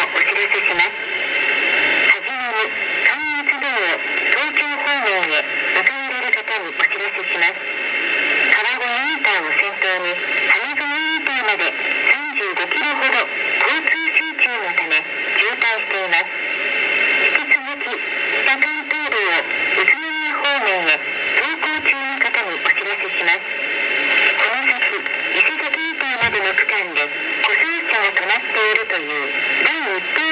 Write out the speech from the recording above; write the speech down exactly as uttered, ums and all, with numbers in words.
お知らせします。はじめに、関越道を東京方面へ向かわれる方にお知らせします。川越インターを先頭に、花園インターまでさんじゅうごキロほど交通集中のため渋滞しています。引き続き、北関東道を宇都宮方面へ走行中の方にお知らせします。この先、伊勢崎インターまでの区間で故障車が止まっているという第一